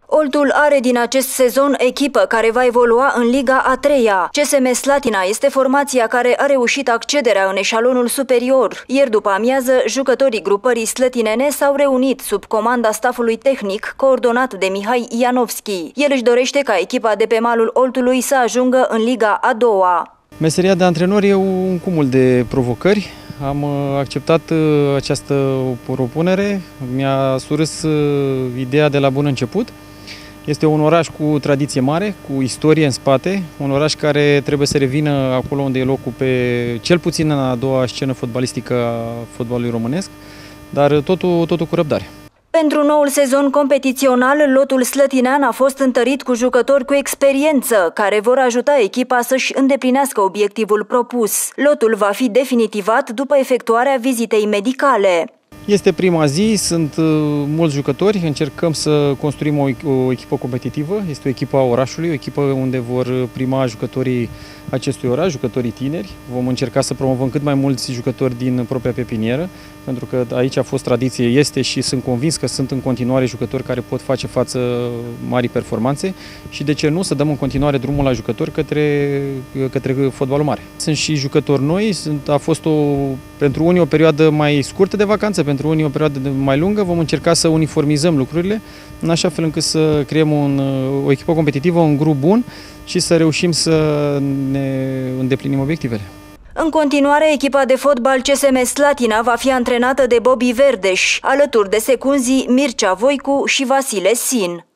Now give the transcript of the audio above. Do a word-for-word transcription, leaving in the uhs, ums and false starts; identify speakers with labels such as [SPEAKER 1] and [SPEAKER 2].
[SPEAKER 1] Oltul are din acest sezon echipă care va evolua în Liga a treia. C S M Slatina este formația care a reușit accederea în eșalonul superior. Ieri după amiază, jucătorii grupării slătinene s-au reunit sub comanda stafului tehnic coordonat de Mihai Ianovski. El își dorește ca echipa de pe malul Oltului să ajungă în Liga a doua.
[SPEAKER 2] Meseria de antrenor e un cumul de provocări. Am acceptat această propunere, mi-a surâs ideea de la bun început. Este un oraș cu tradiție mare, cu istorie în spate, un oraș care trebuie să revină acolo unde e locul pe cel puțin în a doua scenă fotbalistică a fotbalului românesc, dar totul, totul cu răbdare.
[SPEAKER 1] Pentru noul sezon competițional, lotul slătinean a fost întărit cu jucători cu experiență, care vor ajuta echipa să-și îndeplinească obiectivul propus. Lotul va fi definitivat după efectuarea vizitei medicale.
[SPEAKER 2] Este prima zi, sunt mulți jucători, încercăm să construim o, o echipă competitivă, este o echipă a orașului, o echipă unde vor prima jucătorii acestui oraș, jucătorii tineri. Vom încerca să promovăm cât mai mulți jucători din propria pepinieră, pentru că aici a fost tradiție, este și sunt convins că sunt în continuare jucători care pot face față marii performanțe și de ce nu să dăm în continuare drumul la jucători către, către fotbalul mare. Sunt și jucători noi, sunt, a fost o, pentru unii o perioadă mai scurtă de vacanță, pentru unii o perioadă mai lungă, vom încerca să uniformizăm lucrurile în așa fel încât să creăm un, o echipă competitivă, un grup bun și să reușim să ne îndeplinim obiectivele.
[SPEAKER 1] În continuare, echipa de fotbal C S M Slatina va fi antrenată de Bobby Verdeș, alături de secunzii Mircea Voicu și Vasile Sin.